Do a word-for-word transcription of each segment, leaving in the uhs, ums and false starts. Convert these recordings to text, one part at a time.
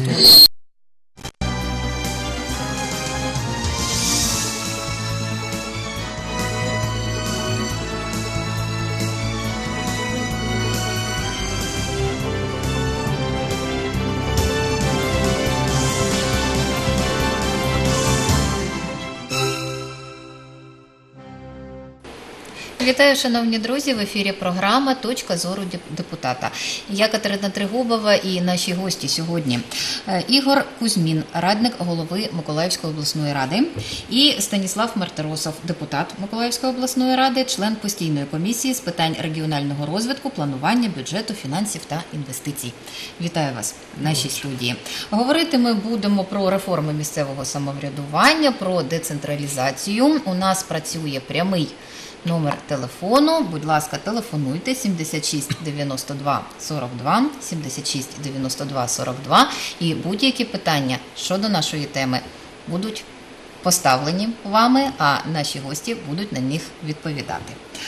Вітаю, шановні друзі, в ефірі програма «Точка зору депутата». Я Катерина Тригубова і наші гості сьогодні Ігор Кузьмін, радник голови Миколаївської обласної ради, і Станіслав Мартиросов, депутат Миколаївської обласної ради, член постійної комісії з питань регіонального розвитку, планування, бюджету, фінансів та інвестицій. Вітаю вас в нашій студії. Говорити ми будемо про реформи місцевого самоврядування, про децентралізацію. У нас працює прямий номер телефону, будь ласка, телефонуйте сімдесят шість дев'яносто два сорок два, сімдесят шість дев'яносто два сорок два, і будь-які питання щодо нашої теми будуть поставлені вами, а наші гості будуть на них відповідати.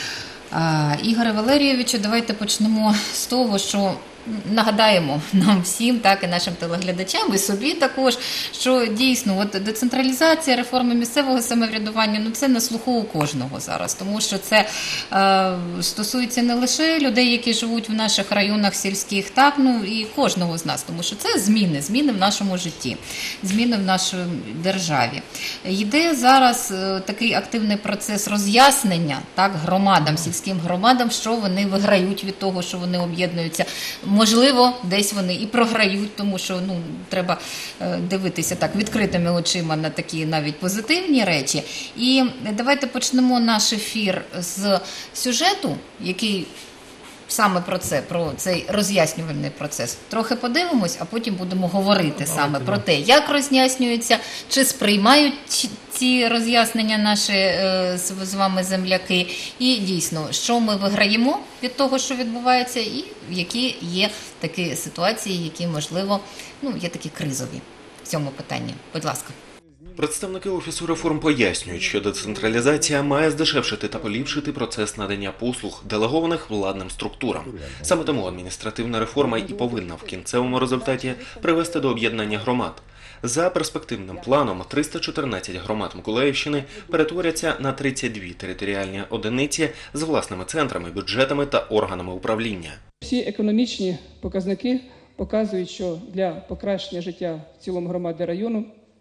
Ігоре Валерійовичу, давайте почнемо з того, що нагадаємо нам всім, так і нашим телеглядачам, і собі також, що дійсно от децентралізація, реформи місцевого самоврядування, ну це на слуху у кожного зараз, тому що це е, стосується не лише людей, які живуть в наших районах сільських, так, ну і кожного з нас, тому що це зміни, зміни в нашому житті, зміни в нашій державі. Йде зараз е, такий активний процес роз'яснення, так, громадам, сільським громадам, що вони виграють від того, що вони об'єднуються. Можливо, десь вони і програють, тому що ну, треба дивитися так відкритими очима на такі навіть позитивні речі. І давайте почнемо наш ефір з сюжету, який саме про це, про цей роз'яснювальний процес. Трохи подивимось, а потім будемо говорити саме про те, як роз'яснюються, чи сприймають ці роз'яснення наші е, з вами земляки, і дійсно, що ми виграємо від того, що відбувається, і які є такі ситуації, які, можливо, ну, є такі кризові в цьому питанні. Будь ласка. Представники Офісу реформ пояснюють, що децентралізація має здешевшити та поліпшити процес надання послуг, делегованих владним структурам. Саме тому адміністративна реформа і повинна в кінцевому результаті привести до об'єднання громад. За перспективним планом, триста чотирнадцять громад Миколаївщини перетворяться на тридцять дві територіальні одиниці з власними центрами, бюджетами та органами управління. Всі економічні показники показують, що для покращення життя в цілому громади району,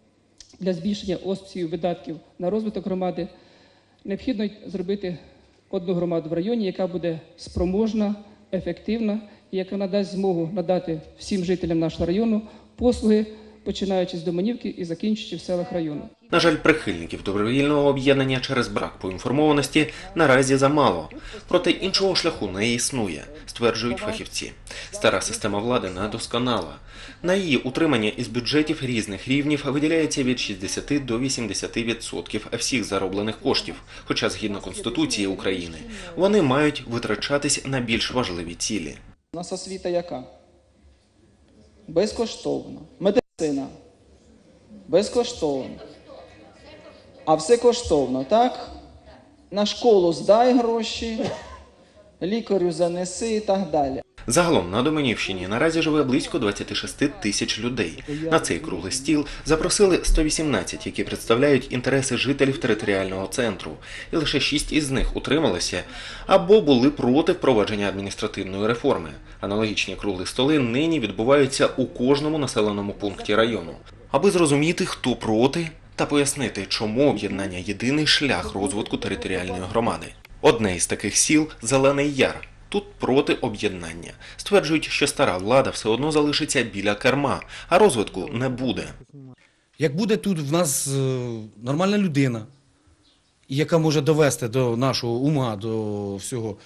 для збільшення обсягів видатків на розвиток громади необхідно зробити одну громаду в районі, яка буде спроможна, ефективна і яка надасть змогу надати всім жителям нашого району послуги, починаючи з Доманівки і закінчуючи в селах району. На жаль, прихильників добровільного об'єднання через брак поінформованості наразі замало. Проте іншого шляху не існує, стверджують фахівці. Стара система влади недосконала. На її утримання із бюджетів різних рівнів виділяється від шістдесяти до вісімдесяти відсотків всіх зароблених коштів, хоча згідно Конституції України вони мають витрачатись на більш важливі цілі. У нас освіта яка? Безкоштовна. Медицина. Безкоштовно. А все коштовно, так? На школу здай гроші, лікарю занеси і так далі. Загалом на Доманівщині наразі живе близько двадцять шість тисяч людей. На цей круглий стіл запросили сто вісімнадцять, які представляють інтереси жителів територіального центру. І лише шість із них утрималися або були проти впровадження адміністративної реформи. Аналогічні круглі столи нині відбуваються у кожному населеному пункті району. Аби зрозуміти, хто проти, та пояснити, чому об'єднання – єдиний шлях розвитку територіальної громади. Одне із таких сіл – Зелений Яр. Тут проти об'єднання. Стверджують, що стара влада все одно залишиться біля керма, а розвитку не буде. Як буде тут в нас нормальна людина, яка може довести до нашого ума, до всього,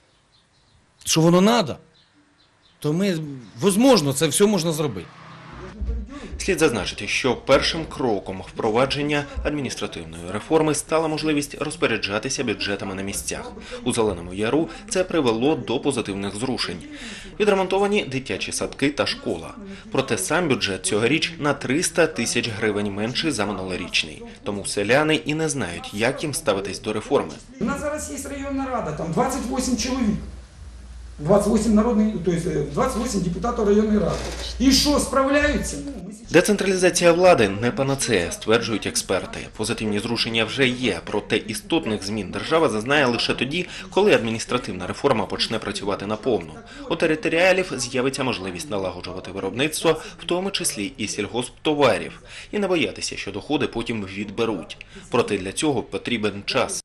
що воно треба, то ми, можливо, це все можна зробити. Слід зазначити, що першим кроком впровадження адміністративної реформи стала можливість розпоряджатися бюджетами на місцях. У Зеленому Яру це привело до позитивних зрушень. Відремонтовані дитячі садки та школа. Проте сам бюджет цьогоріч на триста тисяч гривень менший за минулорічний. Тому селяни і не знають, як їм ставитись до реформи. У нас зараз є районна рада, там двадцять вісім чоловік. двадцать восемь народных, то есть двадцать восемь депутатов районной рады. И что, справляются? Децентралізація влади не панацея, стверджують експерти. Позитивні зрушення вже є, проте істотних змін держава зазнає лише тоді, коли адміністративна реформа почне працювати наповну. У територіалів з'явиться можливість налагоджувати виробництво, в тому числі і сільгосптоварів, і не боятися, що доходи потім відберуть. Проте для цього потрібен час.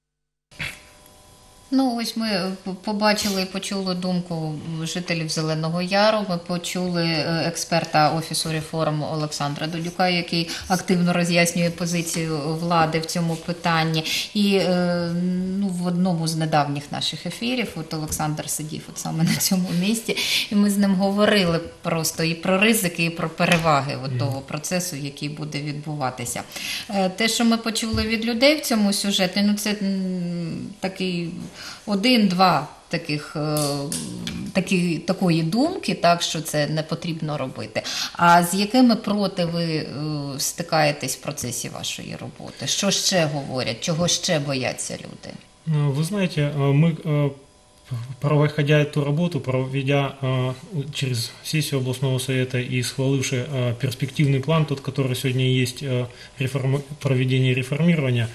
Ну, ось ми побачили і почули думку жителів Зеленого Яру, ми почули експерта Офісу реформ Олександра Додюка, який активно роз'яснює позицію влади в цьому питанні. І ну, в одному з недавніх наших ефірів, от Олександр сидів от саме на цьому місці, і ми з ним говорили просто і про ризики, і про переваги от того процесу, який буде відбуватися. Те, що ми почули від людей в цьому сюжеті, ну це такий один-два таких, такі, такої думки, так, що це не потрібно робити. А з якими проти ви стикаєтесь в процесі вашої роботи? Що ще говорять? Чого ще бояться люди? Вы знаете, мы, проходя эту работу, проведя через сессию областного совета и схваливши перспективный план, тот, который сегодня есть, реформ... проведение реформирования,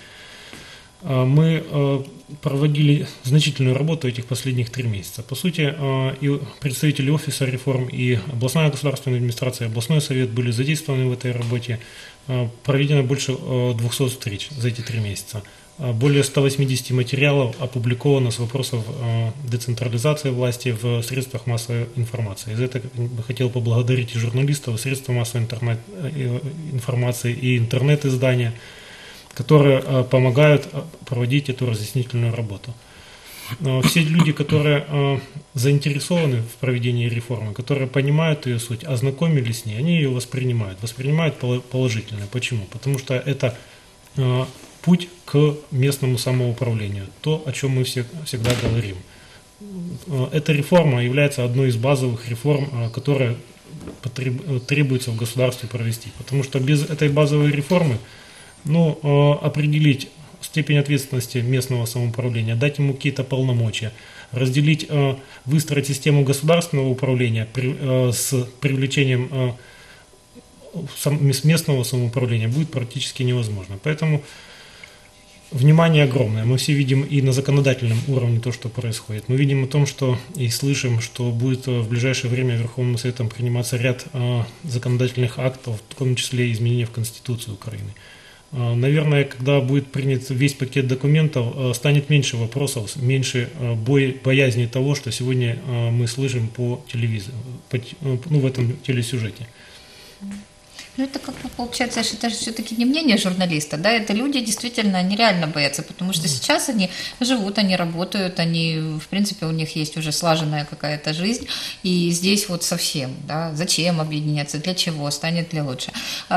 мы проводили значительную работу этих последних три месяца. По сути, и представители Офиса реформ, и областная государственная администрация, и областной совет были задействованы в этой работе. Проведено больше двухсот встреч за эти три месяца. Более ста восьмидесяти материалов опубликовано с вопросов децентрализации власти в средствах массовой информации. За это бы хотел поблагодарить и журналистов, и средства массовой интернет, информации, и интернет-издания, которые помогают проводить эту разъяснительную работу. Все люди, которые заинтересованы в проведении реформы, которые понимают ее суть, ознакомились с ней, они ее воспринимают, воспринимают положительно. Почему? Потому что это путь к местному самоуправлению, то, о чем мы все, всегда говорим. Эта реформа является одной из базовых реформ, которые требуется в государстве провести. Потому что без этой базовой реформы ну, определить степень ответственности местного самоуправления, дать ему какие-то полномочия, разделить, выстроить систему государственного управления с привлечением местного самоуправления будет практически невозможно. Поэтому внимание огромное. Мы все видим и на законодательном уровне то, что происходит. Мы видим о том, что и слышим, что будет в ближайшее время Верховным Советом приниматься ряд законодательных актов, в том числе изменения в Конституцию Украины. Наверное, когда будет принят весь пакет документов, станет меньше вопросов, меньше боязни того, что сегодня мы слышим по телевизору, по, ну, в этом телесюжете. Ну, это как бы получается, что это все-таки не мнение журналиста, да, это люди действительно, они реально боятся, потому что сейчас они живут, они работают, они, в принципе, у них есть уже слаженная какая-то жизнь, и здесь вот совсем, да, зачем объединяться, для чего, станет ли лучше.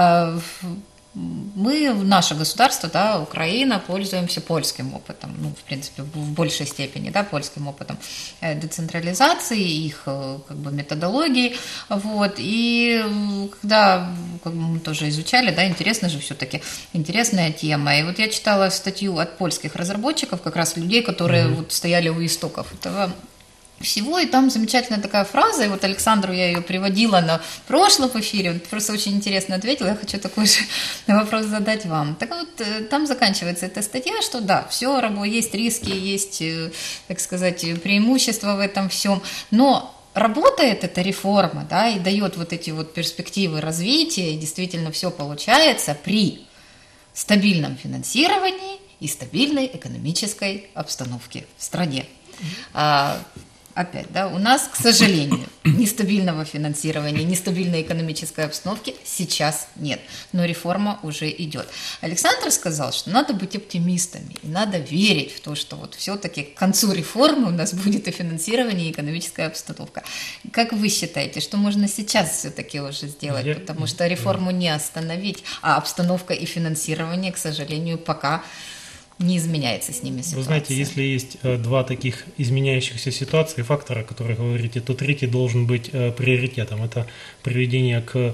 Мы, наше государство, да, Украина, пользуемся польским опытом, ну, в принципе, в большей степени, да, польским опытом децентрализации, их, как бы, методологии, вот, и когда, как бы, мы тоже изучали, да, интересно же все-таки, интересная тема, и вот я читала статью от польских разработчиков, как раз людей, которые mm-hmm. вот стояли у истоков этого всего, и там замечательная такая фраза, и вот Александру я ее приводила на прошлом эфире, он просто очень интересно ответил, я хочу такой же вопрос задать вам. Так вот, там заканчивается эта статья, что да, все, есть риски, есть, так сказать, преимущества в этом всем, но работает эта реформа, да, и дает вот эти вот перспективы развития, и действительно все получается при стабильном финансировании и стабильной экономической обстановке в стране. Опять, да, у нас, к сожалению, нестабильного финансирования, нестабильной экономической обстановки сейчас нет, но реформа уже идет. Александр сказал, что надо быть оптимистами, и надо верить в то, что вот все-таки к концу реформы у нас будет и финансирование, и экономическая обстановка. Как вы считаете, что можно сейчас все-таки уже сделать, Я... потому что реформу не остановить, а обстановка и финансирование, к сожалению, пока не изменяется с ними ситуация. Вы знаете, если есть два таких изменяющихся ситуации, фактора, о которых говорите, то третий должен быть приоритетом. Это приведение к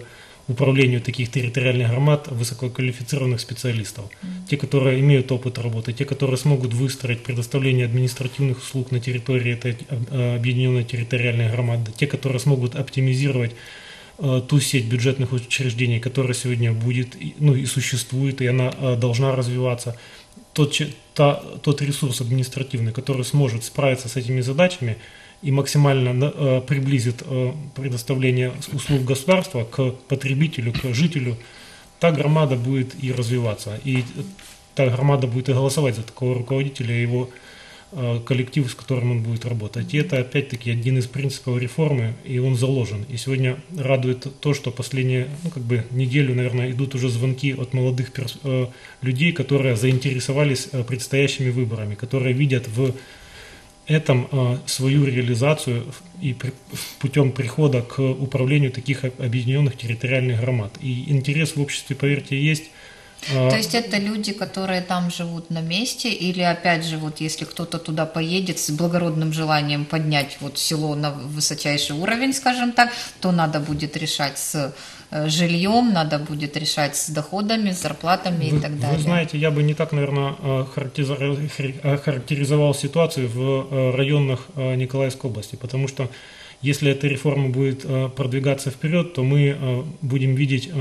управлению таких территориальных громад высококвалифицированных специалистов. Те, которые имеют опыт работы, те, которые смогут выстроить предоставление административных услуг на территории этой объединенной территориальной громады, те, которые смогут оптимизировать ту сеть бюджетных учреждений, которая сегодня будет, ну и существует, и она должна развиваться. Тот, та, тот ресурс административный, который сможет справиться с этими задачами и максимально э, приблизит э, предоставление услуг государства к потребителю, к жителю, та громада будет и развиваться. И та громада будет и голосовать за такого руководителя и его э, коллектив, с которым он будет работать. И это опять-таки один из принципов реформы, и он заложен. И сегодня радует то, что последние ну, как бы неделю, наверное, идут уже звонки от молодых перс- э, людей, которые заинтересовались э, предстоящими выборами, которые видят в этом э, свою реализацию и при, путем прихода к управлению таких объединенных территориальных громад. И интерес в обществе, поверьте, есть. То есть это люди, которые там живут на месте, или опять же, вот если кто-то туда поедет с благородным желанием поднять вот село на высочайший уровень, скажем так, то надо будет решать с жильем, надо будет решать с доходами, с зарплатами вы, и так далее. Вы знаете, я бы не так, наверное, характеризовал ситуацию в районах Николаевской области, потому что если эта реформа будет продвигаться вперед, то мы будем видеть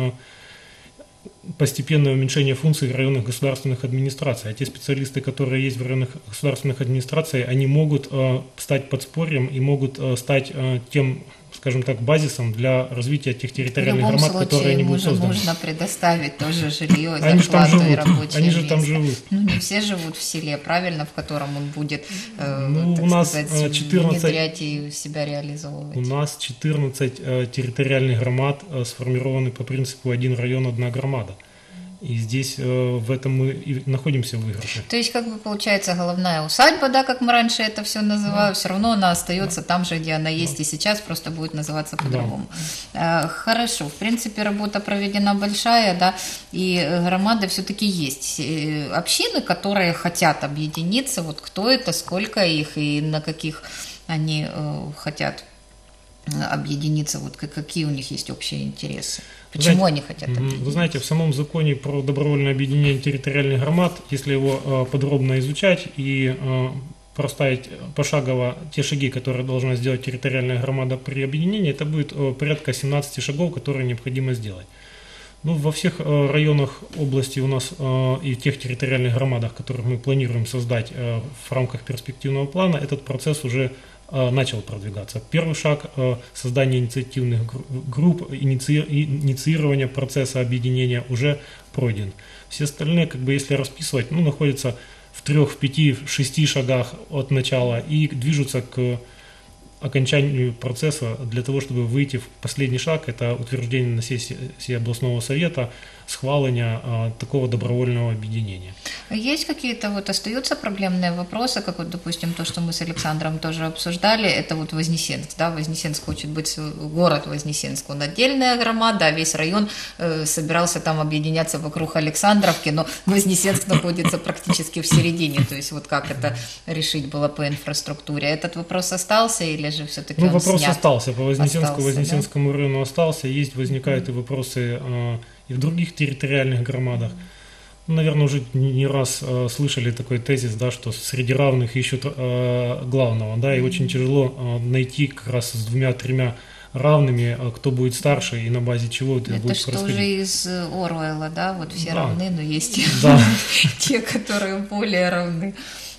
постепенное уменьшение функций районных государственных администраций. А те специалисты, которые есть в районных государственных администрациях, они могут э, стать подспорьем и могут э, стать э, тем, скажем так, базисом для развития тех территориальных громад, которые они будут созданы. В любом случае, нужно предоставить тоже жилье, они зарплату и рабочее Они же место. там живут. Ну, не все живут в селе, правильно, в котором он будет, э, ну, так у нас сказать, четырнадцать, внедрять и себя реализовывать. У нас четырнадцать э, территориальных громад э, сформированы по принципу один район, одна громада. И здесь э, в этом мы и находимся в выигрыше. То есть, как бы получается, головная усадьба, да, как мы раньше это все называли, да. Все равно она остается да. там же, где она есть да. и сейчас, просто будет называться по-другому. Да. Э, хорошо, в принципе, работа проведена большая, да, и громады все-таки есть. Общины, которые хотят объединиться, вот кто это, сколько их и на каких они э, хотят объединиться, вот какие у них есть общие интересы. Почему знаете, они хотят объединиться? Вы знаете, в самом законе про добровольное объединение территориальных громад, если его э, подробно изучать и э, проставить пошагово те шаги, которые должна сделать территориальная громада при объединении, это будет э, порядка семнадцати шагов, которые необходимо сделать. Ну, во всех э, районах области у нас э, и в тех территориальных громадах, которых мы планируем создать э, в рамках перспективного плана, этот процесс уже начал продвигаться. Первый шаг – создание инициативных групп, инициирование процесса объединения уже пройден. Все остальные, как бы, если расписывать, ну, находятся в трех, в пяти, в шести шагах от начала и движутся к окончанию процесса для того, чтобы выйти в последний шаг, это утверждение на сессии областного совета, схваления а, такого добровольного объединения. Есть какие-то вот остаются проблемные вопросы, как вот, допустим, то, что мы с Александром тоже обсуждали, это вот Вознесенск, да, Вознесенск хочет быть, город Вознесенск, он отдельная громада, а весь район э, собирался там объединяться вокруг Александровки, но Вознесенск находится практически в середине, то есть вот как это решить было по инфраструктуре, этот вопрос остался или же все-таки ну, он вопрос снят? остался, по Вознесенску, остался, Вознесенскому да? району остался, есть, возникают и вопросы э, и в других территориальных громадах. Ну, наверное, уже не раз э, слышали такой тезис, да, что среди равных ищут э, главного, да, и очень тяжело э, найти как раз с двумя-тремя равными, э, кто будет старше и на базе чего это, это будет что происходить. Это уже из Оруэлла, да, вот все да. равны, но есть да. те, которые более равны.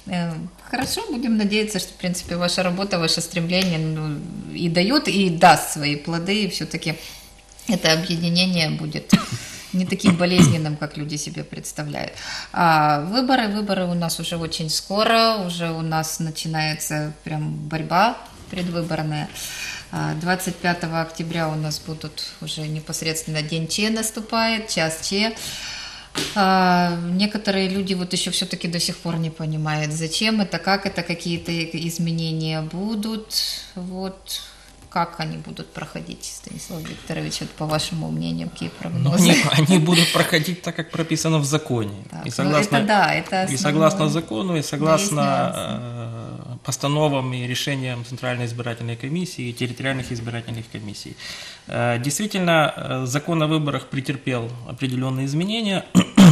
Хорошо, будем надеяться, что, в принципе, ваша работа, ваше стремление ну, и дает, и даст свои плоды, и все-таки это объединение будет не таким болезненным, как люди себе представляют. А выборы, выборы у нас уже очень скоро, уже у нас начинается прям борьба предвыборная. двадцать пятого октября у нас будут уже непосредственно день Че наступает, час Че. А, некоторые люди вот еще все-таки до сих пор не понимают, зачем это, как это, какие-то изменения будут, вот, как они будут проходить, Станислав Викторович, вот по вашему мнению, какие прогнозы? Они, они будут проходить так, как прописано в законе. Так, и согласно, это да, это и согласно закону, и согласно постановам и решениям Центральной избирательной комиссии и территориальных избирательных комиссий. Действительно, закон о выборах претерпел определенные изменения.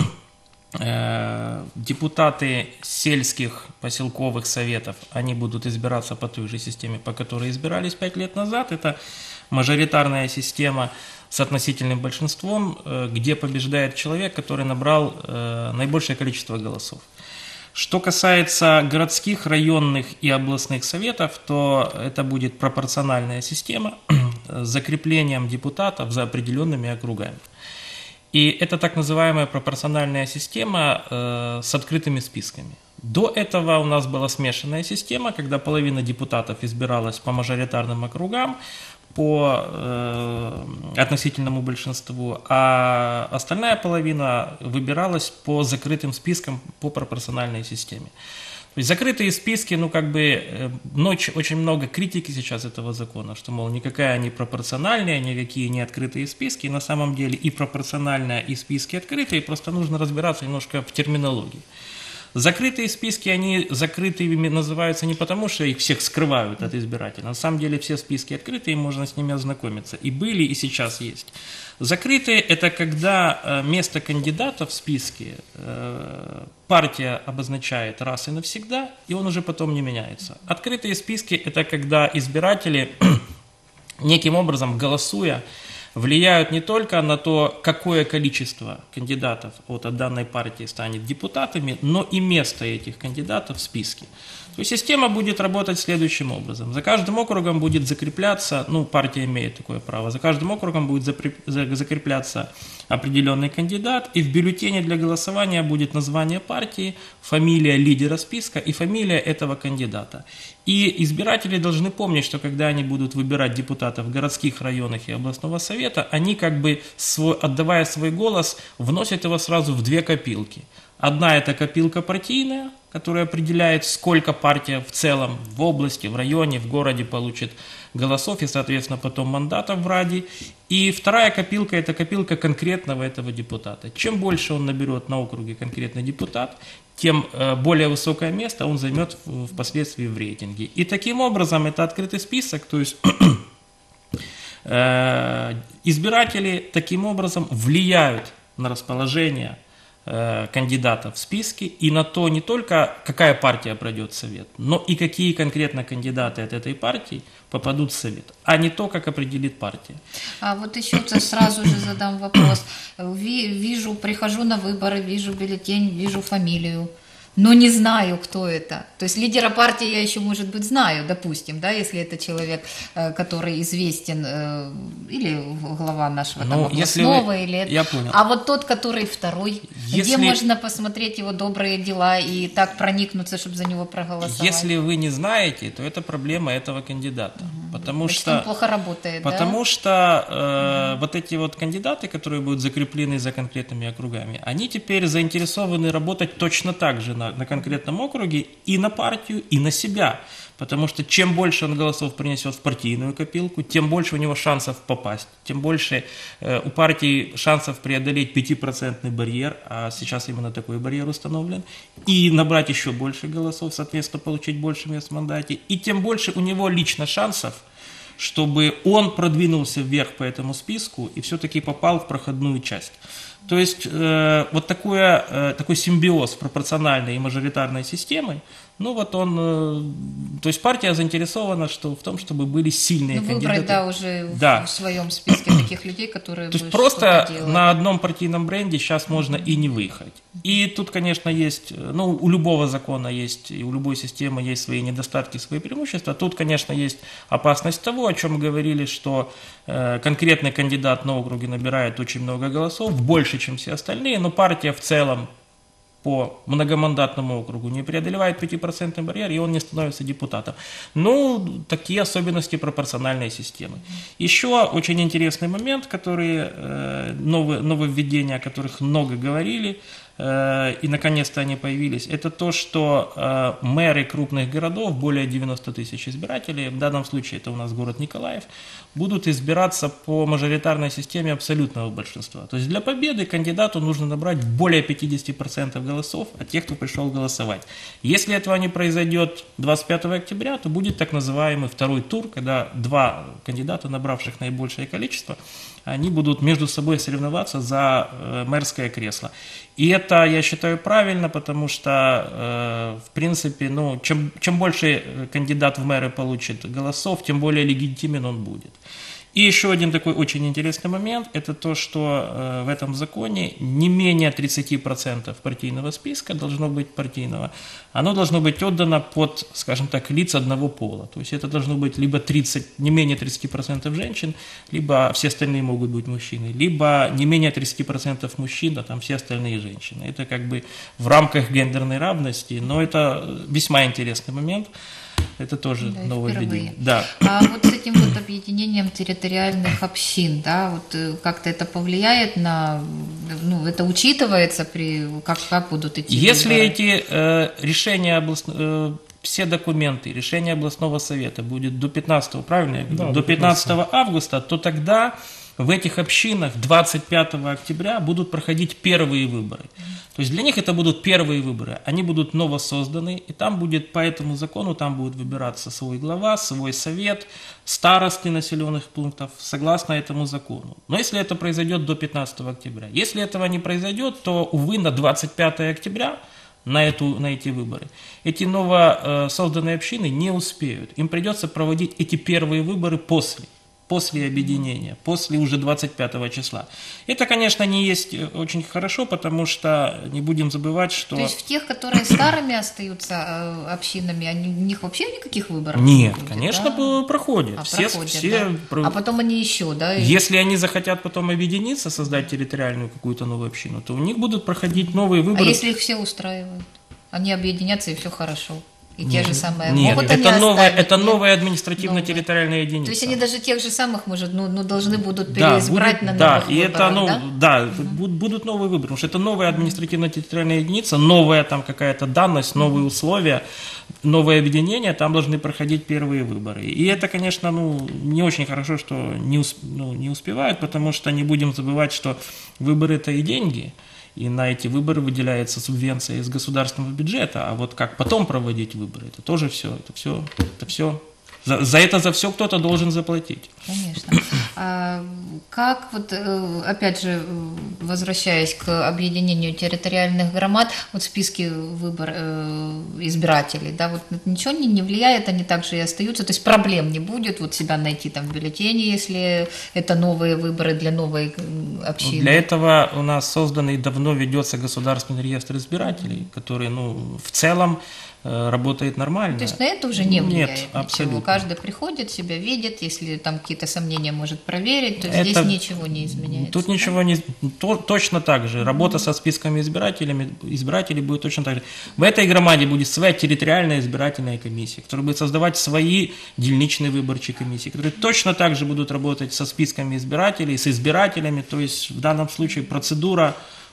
Депутаты сельских поселковых советов, они будут избираться по той же системе, по которой избирались пять лет назад. Это мажоритарная система с относительным большинством, где побеждает человек, который набрал наибольшее количество голосов. Что касается городских, районных и областных советов, то это будет пропорциональная система с закреплением депутатов за определенными округами. И это так называемая пропорциональная система э, с открытыми списками. До этого у нас была смешанная система, когда половина депутатов избиралась по мажоритарным округам, по э, относительному большинству, а остальная половина выбиралась по закрытым спискам по пропорциональной системе. То есть закрытые списки, ну как бы, ночь, очень много критики сейчас этого закона, что, мол, никакая не пропорциональная, никакие не открытые списки, на самом деле и пропорциональная, и списки открытые, просто нужно разбираться немножко в терминологии. Закрытые списки, они закрытыми называются не потому, что их всех скрывают от избирателя. На самом деле все списки открытые, можно с ними ознакомиться. И были, и сейчас есть. Закрытые – это когда место кандидата в списке партия обозначает раз и навсегда, и он уже потом не меняется. Открытые списки – это когда избиратели неким образом, голосуя, влияют не только на то, какое количество кандидатов от данной партии станет депутатами, но и место этих кандидатов в списке. То есть система будет работать следующим образом. За каждым округом будет закрепляться, ну, партия имеет такое право, за каждым округом будет закрепляться определенный кандидат, и в бюллетене для голосования будет название партии, фамилия лидера списка и фамилия этого кандидата. И избиратели должны помнить, что когда они будут выбирать депутатов городских, районных и областного совета, они как бы, свой, отдавая свой голос, вносят его сразу в две копилки. Одна – это копилка партийная, которая определяет, сколько партия в целом в области, в районе, в городе получит голосов и, соответственно, потом мандатов в Раде. И вторая копилка – это копилка конкретного этого депутата. Чем больше он наберет на округе конкретный депутат, тем более высокое место он займет впоследствии в рейтинге. И таким образом это открытый список, то есть избиратели таким образом влияют на расположение кандидатов в списке и на то не только, какая партия пройдет в совет, но и какие конкретно кандидаты от этой партии попадут в совет, а не то, как определит партия. А вот еще сразу же задам вопрос. Вижу, прихожу на выборы, вижу бюллетень, вижу фамилию, но не знаю, кто это. То есть лидера партии я еще, может быть, знаю, допустим, да, если это человек, который известен, или глава нашего там, областного, вы, или это. Я понял. А вот тот, который второй, если, где можно посмотреть его добрые дела и так проникнуться, чтобы за него проголосовать? Если вы не знаете, то это проблема этого кандидата. Угу. Потому Значит, что он плохо работает, Потому да? что э, угу. вот эти вот кандидаты, которые будут закреплены за конкретными округами, они теперь заинтересованы работать точно так же на на конкретном округе и на партию, и на себя. Потому что чем больше он голосов принесет в партийную копилку, тем больше у него шансов попасть, тем больше э, у партии шансов преодолеть пятипроцентный барьер, а сейчас именно такой барьер установлен, и набрать еще больше голосов, соответственно, получить больше мест в мандате, и тем больше у него лично шансов, чтобы он продвинулся вверх по этому списку и все-таки попал в проходную часть. То есть э, вот такое, э, такой симбиоз пропорциональной и мажоритарной системы, ну вот он, э, то есть партия заинтересована что, в том, чтобы были сильные ну, кандидаты. Выбрать, да, уже да. в своем списке таких людей, которые То есть просто на одном партийном бренде сейчас можно и не выехать. И тут, конечно, есть, ну, у любого закона есть, и у любой системы есть свои недостатки, свои преимущества. Тут, конечно, есть опасность того, о чем мы говорили, что э, конкретный кандидат на округе набирает очень много голосов, больше, чем все остальные, но партия в целом по многомандатному округу не преодолевает пятипроцентный барьер, и он не становится депутатом. Ну, такие особенности пропорциональной системы. Еще очень интересный момент, который, э, новые, нововведения, о которых много говорили, и наконец-то они появились, это то, что мэры крупных городов, более девяноста тысяч избирателей, в данном случае это у нас город Николаев, будут избираться по мажоритарной системе абсолютного большинства. То есть для победы кандидату нужно набрать более пятидесяти процентов голосов от тех, кто пришел голосовать. Если этого не произойдет двадцать пятого октября, то будет так называемый второй тур, когда два кандидата, набравших наибольшее количество, они будут между собой соревноваться за э, мэрское кресло. И это, я считаю, правильно, потому что, э, в принципе, ну, чем, чем больше кандидат в мэры получит голосов, тем более легитимен он будет. И еще один такой очень интересный момент, это то, что э, в этом законе не менее тридцати процентов партийного списка должно быть партийного, оно должно быть отдано под, скажем так, лиц одного пола. То есть это должно быть либо тридцать, не менее тридцати процентов женщин, либо все остальные могут быть мужчины, либо не менее тридцати процентов мужчин, а там все остальные женщины. Это как бы в рамках гендерной равности, но это весьма интересный момент. Это тоже да, нововведение. Да. А вот с этим вот объединением территориальных общин, да, вот как-то это повлияет на, ну, это учитывается при, как, как будут идти Если выборы? эти э, решения областного, э, все документы, решения областного совета будет до пятнадцатого, правильно я говорю? Да, до пятнадцатого августа, то тогда в этих общинах двадцать пятого октября будут проходить первые выборы. То есть для них это будут первые выборы. Они будут новосозданы, и там будет по этому закону, там будет выбираться свой глава, свой совет, старосты населенных пунктов, согласно этому закону. Но если это произойдет до пятнадцатого октября. Если этого не произойдет, то, увы, на двадцать пятого октября на, эту, на эти выборы эти новосозданные общины не успеют. Им придется проводить эти первые выборы после. после объединения, после уже двадцать пятого числа. Это, конечно, не есть очень хорошо, потому что не будем забывать, что... То есть в тех, которые старыми остаются общинами, они, у них вообще никаких выборов Нет, не будет, конечно, да? проходят. А, все, проходят, все... да? А потом они еще, да? Если они захотят потом объединиться, создать территориальную какую-то новую общину, то у них будут проходить новые выборы. А если их все устраивают? Они объединятся, и все хорошо. И те Нет, же самые. Нет, Могут это, они новая, оставить, это нет? новая административно-территориальная единица. То есть они даже тех же самых, может, ну, ну должны будут Да, переизбрать будет, на да, новых и выборах, это, ну, да? да, угу. будут новые выборы, потому что это новая административно-территориальная единица, новая там какая-то данность, новые угу. условия, новое объединение, там должны проходить первые выборы. И это, конечно, ну, не очень хорошо, что не, усп, ну, не успевают, потому что не будем забывать, что выборы – это и деньги. И на эти выборы выделяется субвенция из государственного бюджета, а вот как потом проводить выборы, это тоже все, это все, это все. За, за это за все кто-то должен заплатить. Конечно. А как вот, опять же, возвращаясь к объединению территориальных громад, вот в списке выбор избирателей, да, вот ничего не, не влияет, они также и остаются, то есть проблем не будет, вот себя найти там в бюллетене, если это новые выборы для новой общины. Для этого у нас создан и давно ведется государственный реестр избирателей, который, ну, в целом работает нормально. То есть на это уже не влияет? Нет, ничего. абсолютно. Каждый приходит, себя видит, если там какие-то сомнения может проверить, то это, здесь ничего не изменяется. Тут да? ничего не... То, точно так же. Работа mm-hmm. со списками избирателями, избирателей будет точно так же. В этой громаде будет своя территориальная избирательная комиссия, которая будет создавать свои дельничные выборчие комиссии, которые точно так же будут работать со списками избирателей, с избирателями. То есть в данном случае процедура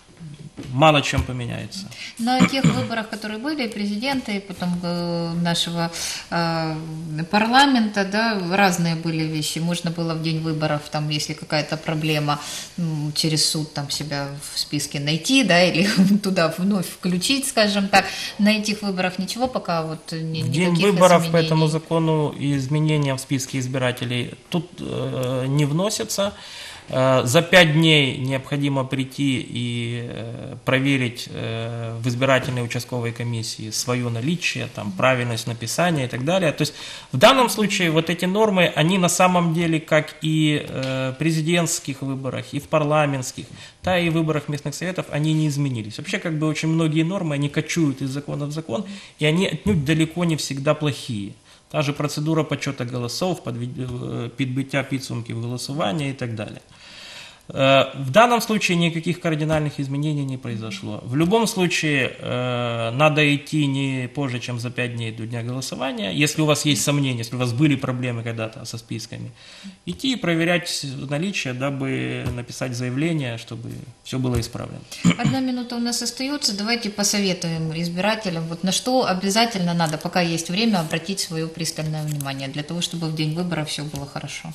мало чем поменяется. На тех выборах, которые были, президента и потом нашего э, парламента, да, разные были вещи. Можно было в день выборов, там, если какая-то проблема, ну, через суд там себя в списке найти, да, или туда вновь включить, скажем так. На этих выборах ничего пока вот ни, в никаких день выборов изменений. по этому закону изменения в списке избирателей тут э, не вносятся. За пять дней необходимо прийти и проверить в избирательной участковой комиссии свое наличие, там, правильность написания и так далее. То есть в данном случае вот эти нормы, они на самом деле, как и в президентских выборах, и в парламентских, да и в выборах местных советов, они не изменились. Вообще, как бы очень многие нормы, они кочуют из закона в закон, и они отнюдь далеко не всегда плохие. Та же процедура подсчета голосов, підбиття підсумків голосування і так далі. В данном случае никаких кардинальных изменений не произошло. В любом случае э, надо идти не позже, чем за пять дней до дня голосования. Если у вас есть сомнения, если у вас были проблемы когда-то со списками, идти и проверять наличие, дабы написать заявление, чтобы все было исправлено. Одна минута у нас остается. Давайте посоветуем избирателям, вот на что обязательно надо, пока есть время, обратить свое пристальное внимание, для того, чтобы в день выборов все было хорошо.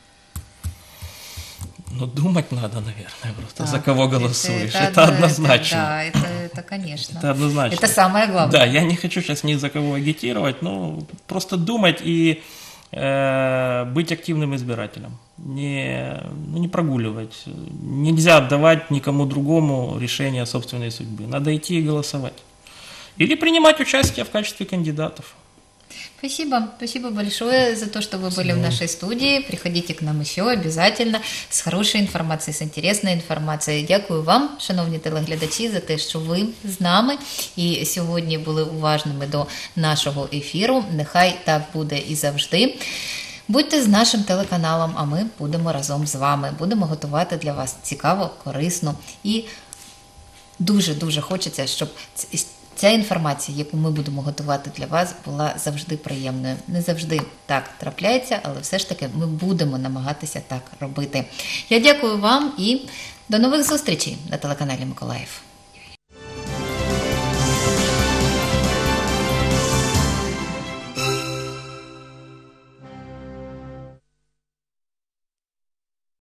Ну, думать надо, наверное, просто, Так, за кого голосуешь. Это, Это, это однозначно. Это, да, это, это конечно. Это однозначно. Это самое главное. Да, я не хочу сейчас ни за кого агитировать, но просто думать и э, быть активным избирателем. Не, ну, не прогуливать. Нельзя отдавать никому другому решение собственной судьбы. Надо идти и голосовать. Или принимать участие в качестве кандидатов. Спасибо, спасибо большое за то, что вы были в нашей студии. Приходите к нам еще обязательно з хорошою інформацією, з інтересною інформацією. Дякую вам, шановні телеглядачі, за те, що ви з нами і сьогодні були уважними до нашого ефіру. Нехай так буде і завжди. Будьте з нашим телеканалом, а ми будемо разом з вами. Будемо готувати для вас цікаво, корисно і дуже-дуже хочеться, щоб ця інформація, яку ми будемо готувати для вас, була завжди приємною. Не завжди так трапляється, але все ж таки ми будемо намагатися так робити. Я дякую вам і до нових зустрічей на телеканалі Миколаїв.